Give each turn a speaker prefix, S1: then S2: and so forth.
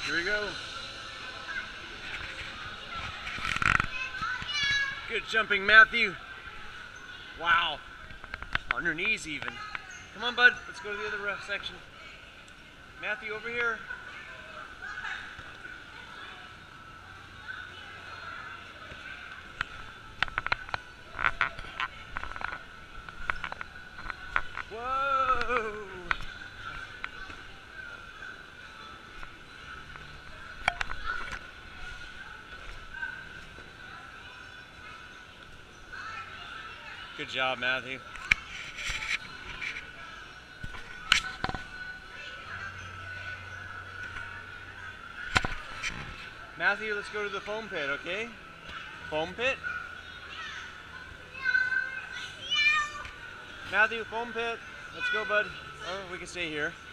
S1: Here we go. Good jumping, Matthew. Wow. On your knees even. Come on, bud. Let's go to the other section. Matthew, over here. Whoa! Good job, Matthew. Matthew, let's go to the foam pit, okay? Foam pit? Matthew, foam pit. Let's go, bud. Or we can stay here.